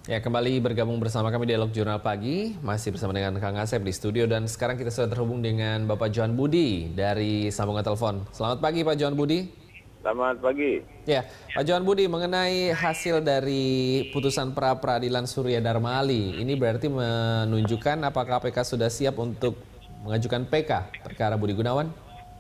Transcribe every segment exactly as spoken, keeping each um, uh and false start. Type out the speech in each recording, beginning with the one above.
Ya, kembali bergabung bersama kami di Dialog Jurnal Pagi, masih bersama dengan Kang Asep di studio dan sekarang kita sudah terhubung dengan Bapak Johan Budi dari sambungan telepon. Selamat pagi Pak Johan Budi. Selamat pagi. Ya, Pak Johan Budi, mengenai hasil dari putusan pra peradilan Surya Dharma Ali, ini berarti menunjukkan apakah K P K sudah siap untuk mengajukan P K perkara Budi Gunawan?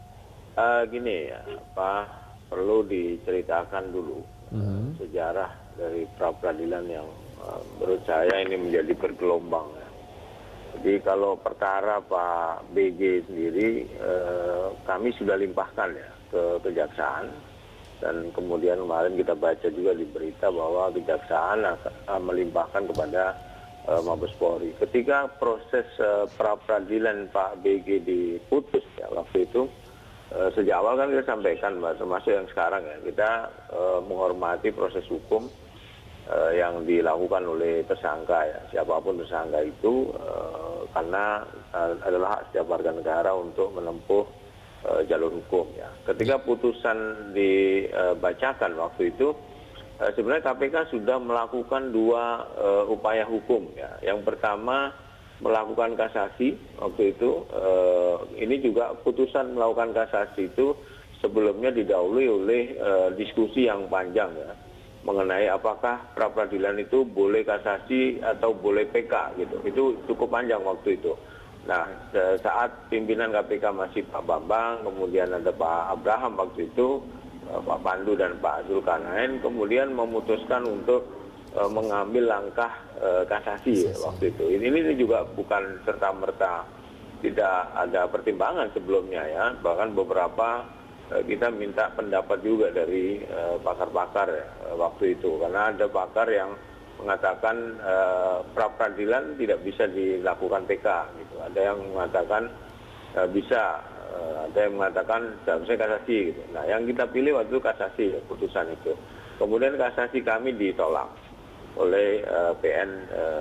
Uh, gini ya, apa perlu diceritakan dulu uh, sejarah dari pra peradilan yang uh, menurut saya ini menjadi bergelombang ya. Jadi kalau perkara Pak B G sendiri uh, kami sudah limpahkan ya ke kejaksaan, dan kemudian kemarin kita baca juga di berita bahwa kejaksaan akan melimpahkan kepada uh, Mabes Polri. Ketika proses uh, pra peradilan Pak B G diputus ya waktu itu, Uh, sejak awal kan kita sampaikan, Mbak, termasuk yang sekarang ya, kita uh, menghormati proses hukum uh, yang dilakukan oleh tersangka ya, siapapun tersangka itu, uh, karena uh, adalah hak setiap warga negara untuk menempuh uh, jalur hukum ya. Ketika putusan dibacakan uh, waktu itu, uh, sebenarnya K P K sudah melakukan dua uh, upaya hukum ya. Yang pertama, melakukan kasasi waktu itu. Uh, ini juga putusan melakukan kasasi itu sebelumnya didahului oleh uh, diskusi yang panjang ya, mengenai apakah pra peradilan itu boleh kasasi atau boleh P K gitu. Itu cukup panjang waktu itu. Nah, saat pimpinan K P K masih Pak Bambang, kemudian ada Pak Abraham waktu itu, uh, Pak Pandu dan Pak Zulkarnain, kemudian memutuskan untuk Uh, mengambil langkah uh, kasasi ya, waktu itu. Ini, ini juga bukan serta-merta tidak ada pertimbangan sebelumnya ya. Bahkan beberapa uh, kita minta pendapat juga dari pakar-pakar uh, ya, uh, waktu itu. Karena ada pakar yang mengatakan uh, pra peradilan tidak bisa dilakukan P K gitu. Ada yang mengatakan uh, bisa, uh, ada yang mengatakan seharusnya kasasi gitu. Nah, yang kita pilih waktu itu kasasi ya, putusan itu. Kemudian kasasi kami ditolak oleh uh, P N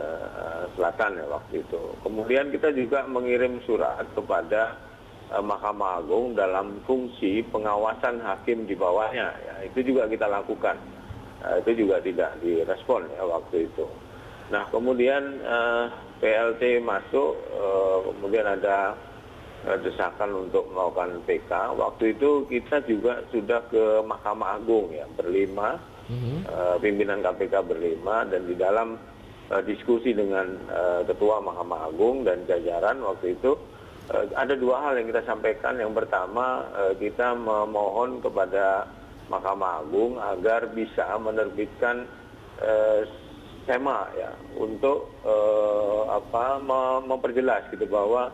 uh, Selatan ya waktu itu. Kemudian kita juga mengirim surat kepada uh, Mahkamah Agung dalam fungsi pengawasan hakim di bawahnya ya. Itu juga kita lakukan. Uh, itu juga tidak direspon ya waktu itu. Nah, kemudian uh, P L T masuk, uh, kemudian ada uh, desakan untuk melakukan P K. Waktu itu kita juga sudah ke Mahkamah Agung ya, berlima. Mm-hmm. Uh, pimpinan K P K berlima, dan di dalam uh, diskusi dengan uh, Ketua Mahkamah Agung dan jajaran waktu itu uh, ada dua hal yang kita sampaikan. Yang pertama, uh, kita memohon kepada Mahkamah Agung agar bisa menerbitkan uh, SEMA ya, untuk uh, apa memperjelas gitu bahwa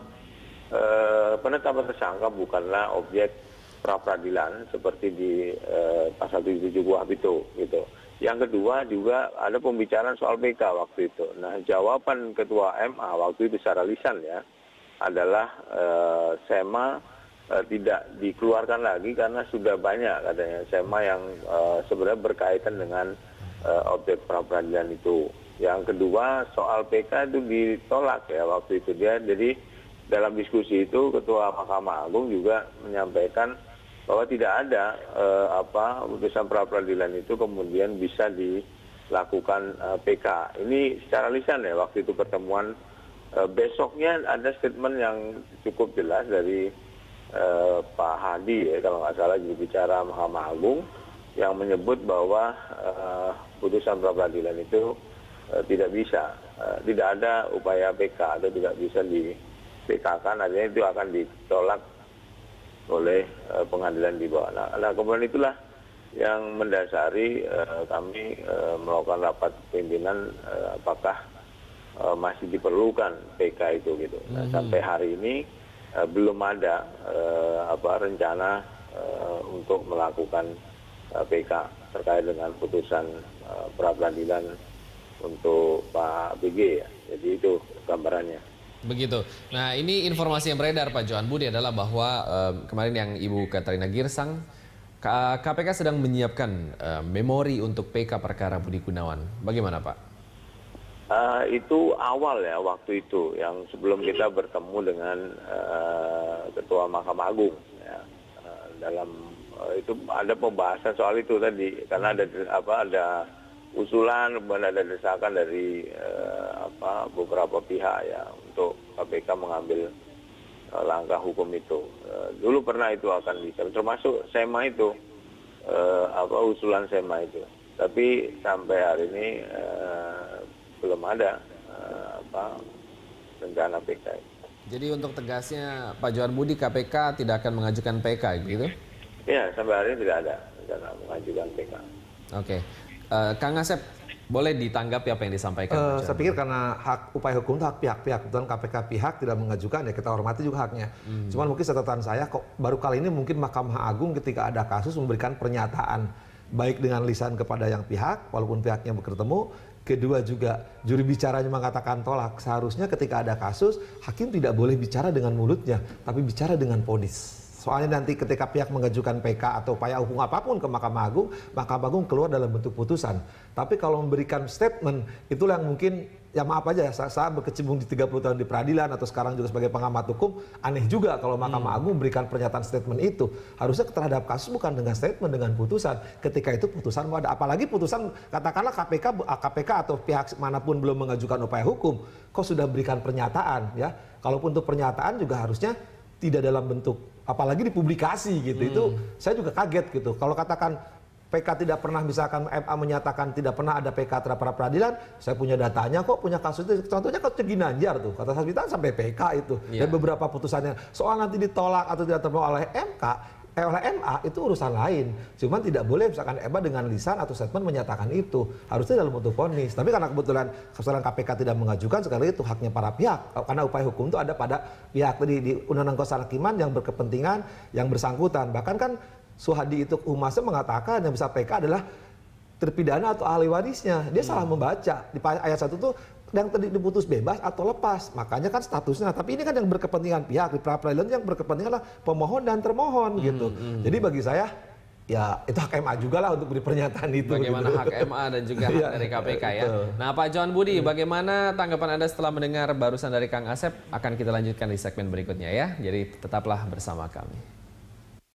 uh, penetapan tersangka bukanlah objek pra peradilan seperti di eh, pasal tujuh puluh tujuh Kuhap itu gitu. Yang kedua juga ada pembicaraan soal P K waktu itu. Nah, jawaban Ketua M A waktu itu secara lisan ya adalah eh, SEMA eh, tidak dikeluarkan lagi karena sudah banyak katanya SEMA yang eh, sebenarnya berkaitan dengan eh, objek pra peradilan itu. Yang kedua soal P K itu ditolak ya waktu itu dia. Jadi dalam diskusi itu Ketua Mahkamah Agung juga menyampaikan bahwa tidak ada eh, apa putusan pra peradilan itu kemudian bisa dilakukan eh, P K. Ini secara lisan ya waktu itu pertemuan. Eh, besoknya ada statement yang cukup jelas dari eh, Pak Hadi ya, kalau nggak salah juru bicara Mahkamah Agung, yang menyebut bahwa eh, putusan pra peradilan itu eh, tidak bisa, eh, tidak ada upaya P K atau tidak bisa di P K-kan, artinya itu akan ditolak oleh uh, pengadilan di bawah. Nah, nah, kemudian itulah yang mendasari uh, kami uh, melakukan rapat pimpinan uh, apakah uh, masih diperlukan P K itu gitu. Nah, hmm. sampai hari ini uh, belum ada uh, apa rencana uh, untuk melakukan uh, P K terkait dengan putusan uh, pra peradilan untuk Pak B G ya. Jadi itu gambarannya. Begitu. Nah, ini informasi yang beredar Pak Johan Budi adalah bahwa uh, kemarin yang Ibu Katarina Girsang, K P K sedang menyiapkan uh, memori untuk P K perkara Budi Gunawan. Bagaimana Pak? Uh, itu awal ya waktu itu, yang sebelum kita bertemu dengan uh, Ketua Mahkamah Agung. Ya. Uh, dalam uh, itu ada pembahasan soal itu tadi, karena ada apa ada usulan, kemudian ada desakan dari eh, apa beberapa pihak ya untuk K P K mengambil eh, langkah hukum itu. Eh, dulu pernah itu akan bisa, termasuk SEMA itu, eh, apa usulan SEMA itu. Tapi sampai hari ini eh, belum ada eh, apa rencana P K. Jadi untuk tegasnya Pak Johan Budi, K P K tidak akan mengajukan P K gitu? Ya, sampai hari ini tidak ada rencana mengajukan P K. Oke, uh, Kang Asep, boleh ditanggapi apa yang disampaikan? Uh, saya pikir karena hak upaya hukum itu hak pihak-pihak, dan K P K pihak tidak mengajukan ya kita hormati juga haknya. Hmm. Cuman mungkin catatan saya kok baru kali ini mungkin Mahkamah Agung ketika ada kasus memberikan pernyataan baik dengan lisan kepada yang pihak, walaupun pihaknya bertemu. Kedua juga juri bicaranya mengatakan tolak. Seharusnya ketika ada kasus, hakim tidak boleh bicara dengan mulutnya, tapi bicara dengan vonis. Soalnya nanti ketika pihak mengajukan P K atau upaya hukum apapun ke Mahkamah Agung, Mahkamah Agung keluar dalam bentuk putusan. Tapi kalau memberikan statement, itulah yang mungkin, ya maaf aja, saya, saya berkecimpung di tiga puluh tahun di peradilan atau sekarang juga sebagai pengamat hukum, aneh juga kalau Mahkamah hmm. Agung memberikan pernyataan statement itu. Harusnya terhadap kasus bukan dengan statement, dengan putusan. Ketika itu putusan mau ada, apalagi putusan katakanlah K P K, K P K atau pihak manapun belum mengajukan upaya hukum, kok sudah berikan pernyataan ya. Kalaupun untuk pernyataan juga harusnya tidak dalam bentuk, apalagi dipublikasi gitu. Hmm. Itu saya juga kaget gitu. Kalau katakan P K tidak pernah, misalkan M A menyatakan tidak pernah ada P K terhadap pra peradilan, saya punya datanya kok, punya kasus itu. Contohnya kasus Ginanjar tuh, kata Sasmita sampai P K itu. Yeah. Dan beberapa putusannya. Soal nanti ditolak atau tidak terima oleh M K, eh, oleh M A itu urusan lain. Cuman tidak boleh misalkan M A dengan lisan atau statement menyatakan itu. Harusnya dalam bentuk vonis. Tapi karena kebetulan kesalahan K P K tidak mengajukan, sekali itu haknya para pihak. Karena upaya hukum itu ada pada pihak tadi di Undang-Undang Kehakiman yang berkepentingan, yang bersangkutan. Bahkan kan Suhadi itu Humasnya mengatakan yang bisa P K adalah terpidana atau ahli warisnya. Dia hmm. salah membaca. Di ayat satu tuh yang tadi diputus bebas atau lepas. Makanya kan statusnya. Tapi ini kan yang berkepentingan pihak di pra peradilan yang berkepentingan adalah pemohon dan termohon hmm, gitu. Hmm. Jadi bagi saya ya itu hak M A juga lah untuk beri pernyataan itu. Bagaimana gitu. hak M A dan juga hak dari K P K ya. Nah Pak Johan Budi, hmm. bagaimana tanggapan Anda setelah mendengar barusan dari Kang Asep? Akan kita lanjutkan di segmen berikutnya ya. Jadi tetaplah bersama kami.